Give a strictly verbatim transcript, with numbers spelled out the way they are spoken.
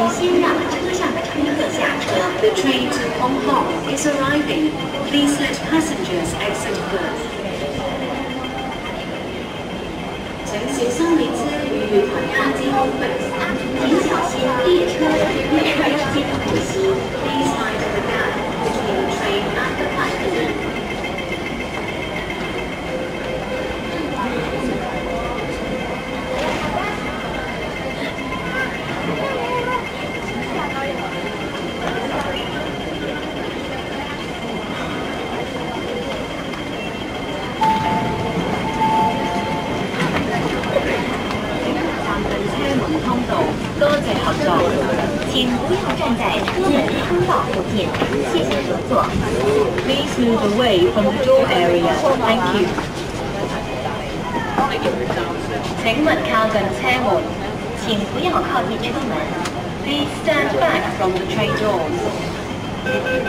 先让车上的乘客下车。The train to Hong Kong is arriving. Please let passengers exit first. 请小心列車與台下之後請小心列車與台之後 Please mind the gap between the train and the platform. 多谢合作，请不要站在车门通道附近，谢谢合作。Please move away from the door area. Thank you. 請勿靠近車門，請不要靠近車門。Please stand back from the train doors.